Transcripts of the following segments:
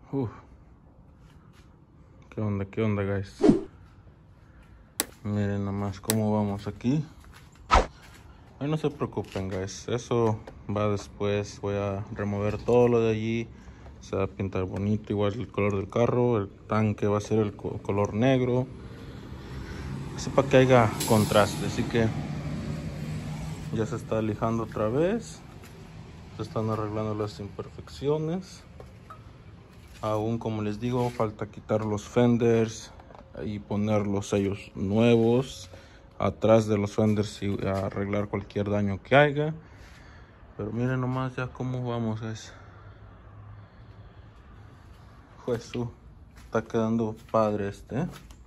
Uf. ¿Qué onda, guys? Miren nomás cómo vamos aquí. Ay, no se preocupen, guys. Eso va después. Voy a remover todo lo de allí. Se va a pintar bonito, igual el color del carro. El tanque va a ser el color negro. Así para que haya contraste. Así que ya se está lijando otra vez. Se están arreglando las imperfecciones. Aún, como les digo, falta quitar los fenders y poner los sellos nuevos atrás de los fenders y arreglar cualquier daño que haya. Pero miren nomás ya cómo vamos, guys. Jesús, está quedando padre este, ¿eh?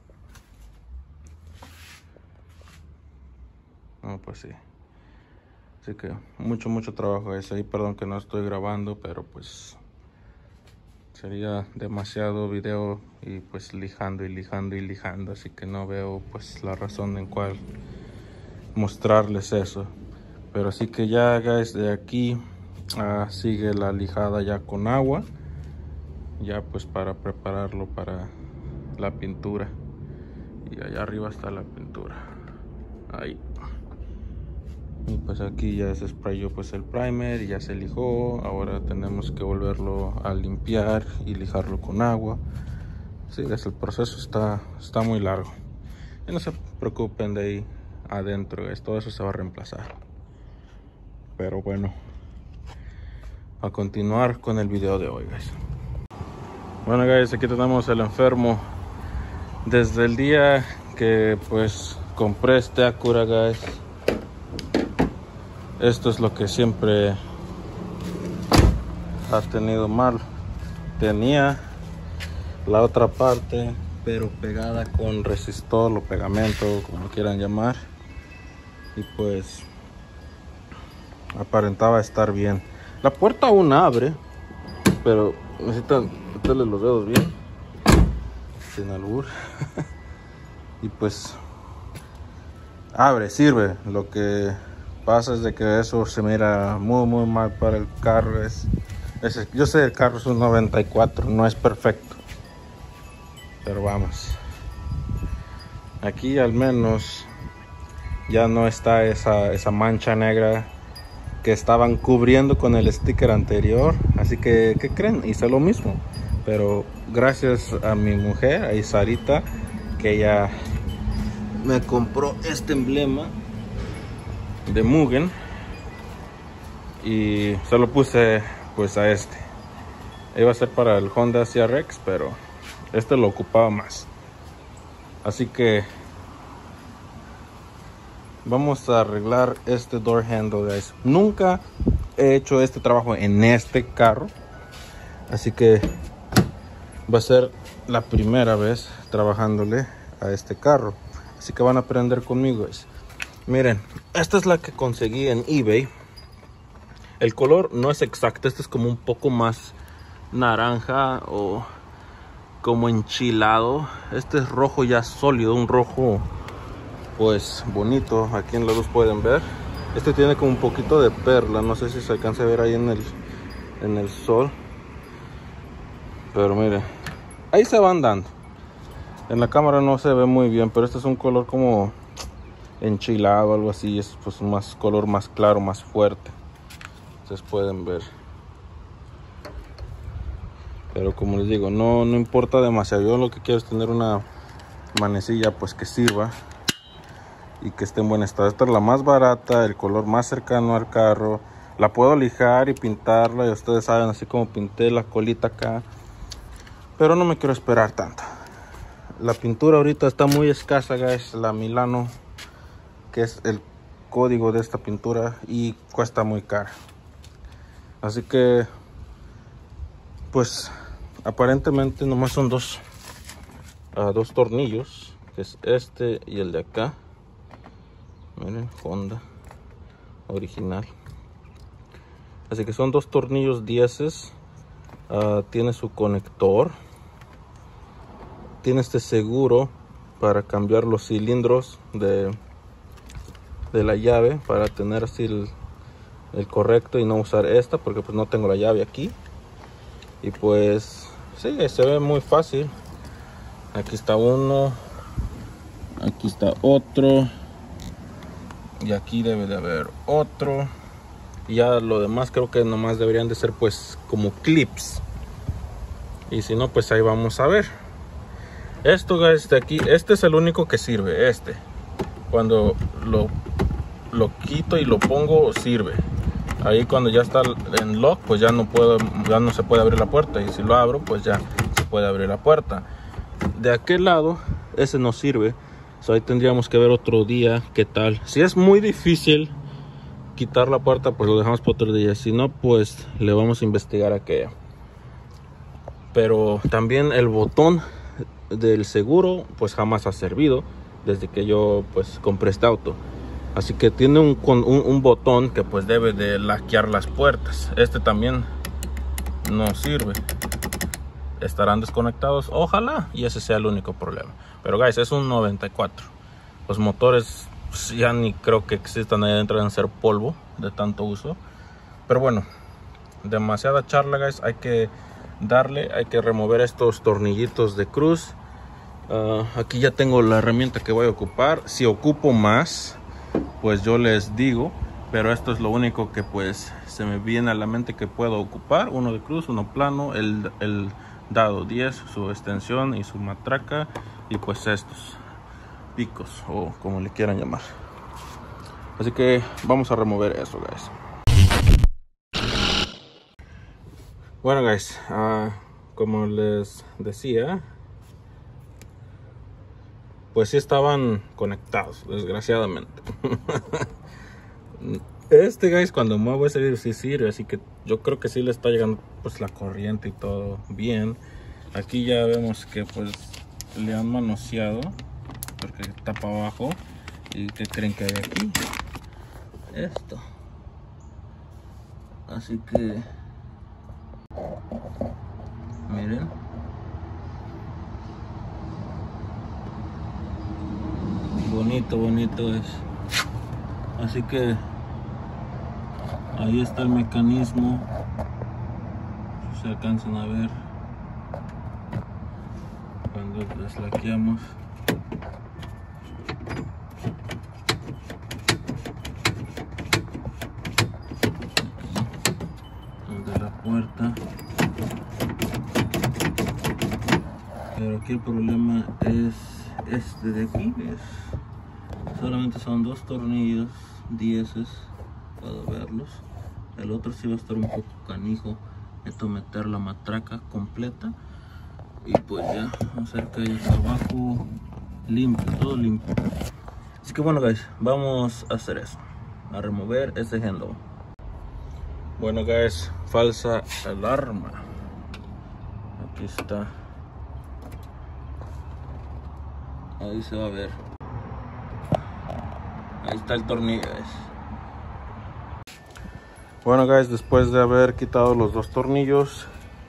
No, pues sí. Así que mucho trabajo, guys. Ahí perdón que no estoy grabando, pero pues sería demasiado video y pues lijando, así que no veo pues la razón en cual mostrarles eso. Pero así que ya, guys, de aquí sigue la lijada ya con agua, ya pues para prepararlo para la pintura. Y allá arriba está la pintura, ahí. Y pues aquí ya se sprayó pues el primer y ya se lijó. Ahora tenemos que volverlo a limpiar y lijarlo con agua. Sí, el proceso está muy largo. Y no se preocupen de ahí adentro, todo eso se va a reemplazar. Pero bueno, a continuar con el video de hoy, guys. Bueno, guys, aquí tenemos el enfermo. Desde el día que pues compré este Acura, guys, esto es lo que siempre ha tenido mal. Tenía la otra parte, pero pegada con resistol o pegamento, como quieran llamar. Y pues aparentaba estar bien. La puerta aún abre, pero necesitan meterle los dedos bien, sin albur. Y pues abre, sirve. Lo que pasa es de que eso se mira muy mal para el carro. Yo sé, el carro es un 94, no es perfecto, pero vamos, aquí al menos ya no está esa mancha negra que estaban cubriendo con el sticker anterior. Así que, ¿qué creen? Hice lo mismo, pero gracias a mi mujer, a Sarita, que ella me compró este emblema de Mugen y se lo puse pues a este. Iba a ser para el Honda CRX, pero este lo ocupaba más. Así que vamos a arreglar este door handle, guys. Nunca he hecho este trabajo en este carro, así que va a ser la primera vez trabajándole a este carro. Así que van a aprender conmigo, guys. Miren, esta es la que conseguí en eBay. El color no es exacto, este es como un poco más naranja o como enchilado. Este es rojo ya sólido, un rojo pues bonito. Aquí en la luz pueden ver. Este tiene como un poquito de perla, no sé si se alcanza a ver ahí en el sol. Pero miren, ahí se van dando. En la cámara no se ve muy bien, pero este es un color como enchilado, algo así. Es pues un color más claro, más fuerte. Ustedes pueden ver. Pero como les digo, no importa demasiado. Yo lo que quiero es tener una manecilla pues que sirva y que esté en buen estado. Esta es la más barata, el color más cercano al carro. La puedo lijar y pintarla, y ustedes saben, así como pinté la colita acá. Pero no me quiero esperar tanto. La pintura ahorita está muy escasa, guys. La Milano, que es el código de esta pintura, y cuesta muy cara. Así que pues aparentemente nomás son dos tornillos, que es este y el de acá. Miren, Honda original. Así que son dos tornillos 10. Tiene su conector. Tiene este seguro para cambiar los cilindros de la llave, para tener así el correcto y no usar esta, porque pues no tengo la llave aquí. Y pues sí, se ve muy fácil. Aquí está uno, aquí está otro, y aquí debe de haber otro. Y ya lo demás creo que nomás deberían de ser pues como clips. Y si no, pues ahí vamos a ver. Esto, guys, de aquí, este es el único que sirve, este. Cuando lo quito y lo pongo, sirve. Ahí cuando ya está en lock, pues ya no se puede abrir la puerta. Y si lo abro, pues ya se puede abrir la puerta. De aquel lado, ese no sirve. So, ahí tendríamos que ver otro día qué tal. Si es muy difícil quitar la puerta, pues lo dejamos para otro día. Si no, pues le vamos a investigar aquella. Pero también el botón del seguro pues jamás ha servido desde que yo pues compré este auto. Así que tiene un botón que pues debe de laquear las puertas. Este también no sirve. Estarán desconectados, ojalá, y ese sea el único problema. Pero guys, es un 94. Los motores pues, ya ni creo que existan ahí adentro, deben ser polvo de tanto uso. Pero bueno, demasiada charla, guys. Hay que remover estos tornillitos de cruz. Aquí ya tengo la herramienta que voy a ocupar. Si ocupo más, pues yo les digo, pero esto es lo único que pues se me viene a la mente que puedo ocupar. Uno de cruz, uno plano, el dado 10, su extensión y su matraca, y pues estos picos o como le quieran llamar. Así que vamos a remover eso, guys. Bueno, guys, como les decía, pues sí estaban conectados, desgraciadamente. Guys, cuando muevo ese video sí sirve, así que yo creo que sí le está llegando pues la corriente y todo bien. Aquí ya vemos que pues le han manoseado porque está para abajo. ¿Y qué creen que hay aquí? Esto. Así que miren. Bonito es. Así que ahí está el mecanismo. Si se alcanzan a ver cuando deslaqueamos. De la puerta. Pero aquí el problema es este de aquí. Solamente son dos tornillos 10, puedo verlos. El otro sí va a estar un poco canijo. Esto meter la matraca completa. Y pues ya, vamos a ver que hay acá abajo limpio, todo limpio. Así que bueno, guys, vamos a hacer eso, a remover ese handle. Bueno, guys, falsa alarma. Aquí está. Ahí se va a ver. Ahí está el tornillo, guys. Bueno, guys, después de haber quitado los dos tornillos,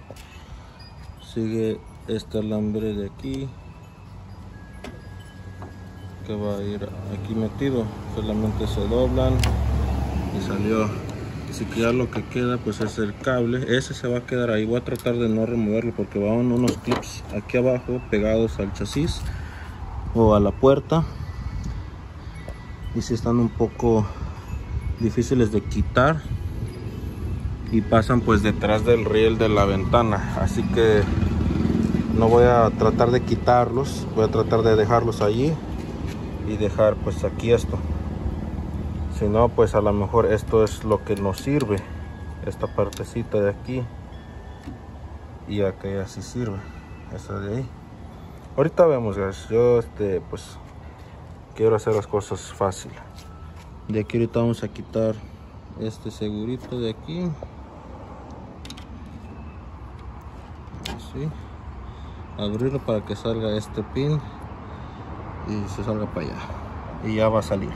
sigue este alambre de aquí que va a ir aquí metido. Solamente se doblan y salió. Así que ya lo que queda pues es el cable. Ese se va a quedar ahí. Voy a tratar de no removerlo porque van unos clips aquí abajo pegados al chasis o a la puerta, y si están un poco difíciles de quitar y pasan pues detrás del riel de la ventana. Así que no voy a tratar de quitarlos, voy a tratar de dejarlos allí y dejar pues aquí esto. Si no, pues a lo mejor esto es lo que nos sirve, esta partecita de aquí, y aquella sí sirve, esa de ahí. Ahorita vemos, guys. Yo pues quiero hacer las cosas fácil. De aquí ahorita vamos a quitar este segurito de aquí, así, abrirlo para que salga este pin y se salga para allá, y ya va a salir.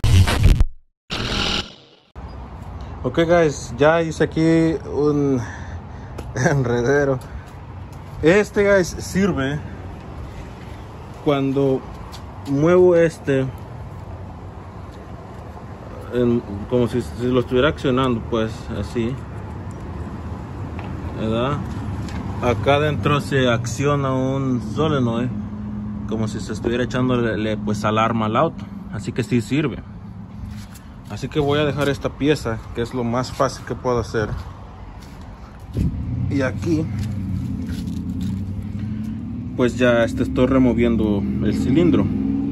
Ok, guys, ya hice aquí un enredero. Guys, sirve cuando muevo como si lo estuviera accionando, pues así, ¿verdad? acá adentro se acciona un solenoid, como si se estuviera echándole pues alarma al auto, así que sí sirve. Así que voy a dejar esta pieza, que es lo más fácil que puedo hacer. Y aquí pues ya estoy removiendo el cilindro.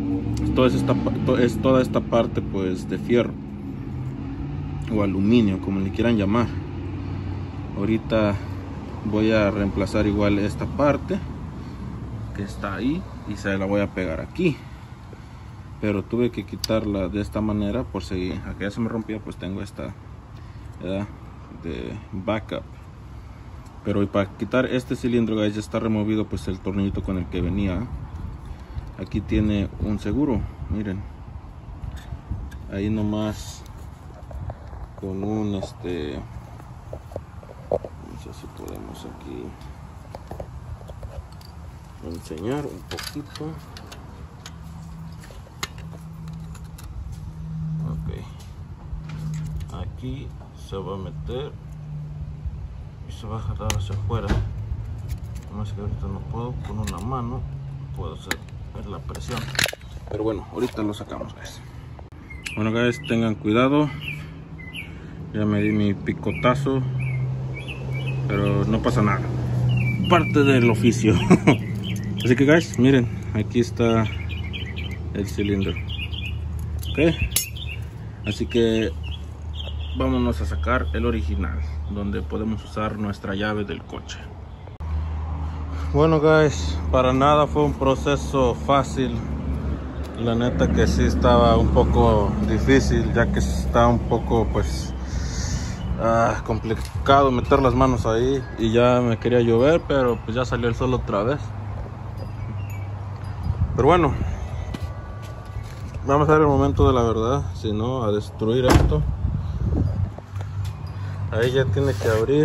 Es toda esta parte pues de fierro o aluminio, como le quieran llamar. Ahorita voy a reemplazar igual esta parte que está ahí y se la voy a pegar aquí, pero tuve que quitarla de esta manera por si aquella se me rompía, pues tengo esta, ¿verdad?, de backup. Pero para quitar este cilindro, guys, ya está removido pues el tornillito con el que venía. Aquí tiene un seguro, miren, ahí nomás con un no sé si podemos aquí enseñar un poquito. Ok, aquí se va a meter y se va a jalar hacia afuera. Más que ahorita no puedo, con una mano puedo hacer la presión, pero bueno, ahorita lo sacamos, guys. Bueno, guys, tengan cuidado, ya me di mi picotazo, pero no pasa nada, parte del oficio. Así que, guys, miren, aquí está el cilindro. Ok, así que vámonos a sacar el original, donde podemos usar nuestra llave del coche. Bueno, guys, para nada fue un proceso fácil. La neta que sí estaba un poco difícil, ya que está un poco pues complicado meter las manos ahí, y ya me quería llover, pero pues ya salió el sol otra vez. Pero bueno, vamos a ver el momento de la verdad, si no, a destruir esto. Ahí ya tiene que abrir,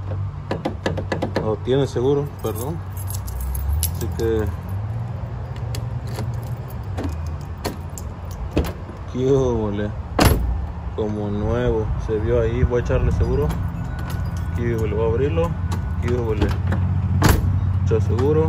o tiene seguro, perdón. Así que qué huele, como nuevo, se vio ahí. Voy a echarle seguro. Qué huele, voy a abrirlo. Qué huele, echo seguro,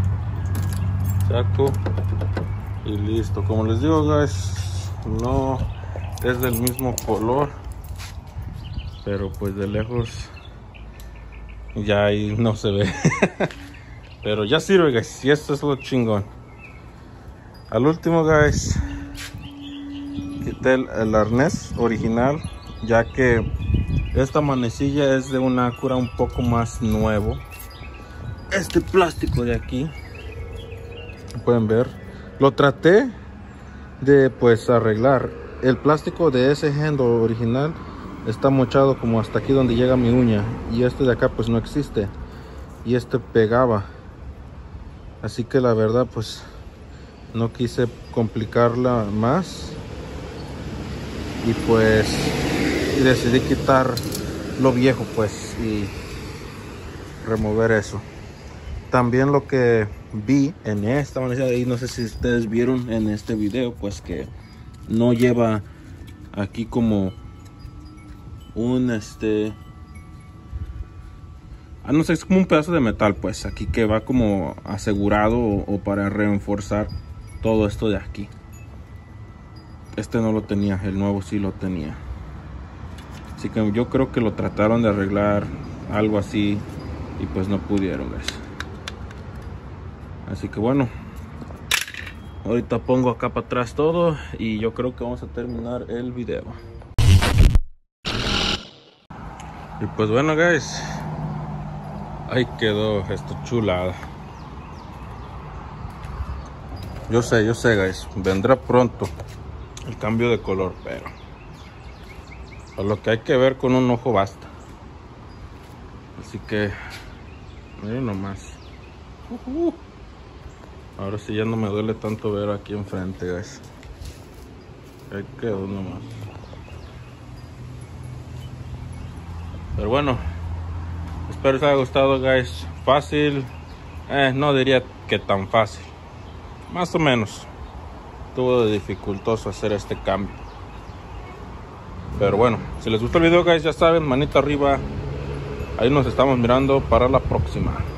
saco y listo. Como les digo, guys, no es del mismo color, pero pues de lejos ya ahí no se ve. Pero ya sirve, guys, y esto es lo chingón. Al último, guys, quité el arnés original, ya que esta manecilla es de un Acura un poco más nuevo. Este plástico de aquí, pueden ver, lo traté de pues arreglar. El plástico de ese Hendo original está mochado como hasta aquí donde llega mi uña, y este de acá pues no existe, y este pegaba. Así que la verdad pues no quise complicarla más, y pues decidí quitar lo viejo pues y remover eso. También lo que vi en esta manera, y no sé si ustedes vieron en este video, pues que no lleva aquí como un no sé, es como un pedazo de metal pues aquí que va como asegurado, o para reforzar todo esto de aquí. Este no lo tenía, el nuevo sí lo tenía. Así que yo creo que lo trataron de arreglar algo así y pues no pudieron, guys. Así que bueno, ahorita pongo acá para atrás todo y yo creo que vamos a terminar el video. Y pues bueno, guys, ahí quedó esto chulada. Yo sé, guys, vendrá pronto el cambio de color, pero a lo que hay que ver con un ojo basta. Así que miren nomás. Ahora sí ya no me duele tanto ver aquí enfrente, guys. Ahí quedó nomás. Pero bueno, espero les haya gustado, guys. Fácil, no diría que tan fácil, más o menos. Tuvo de dificultoso hacer este cambio, pero bueno, si les gustó el video, guys, ya saben, manita arriba. Ahí nos estamos mirando para la próxima.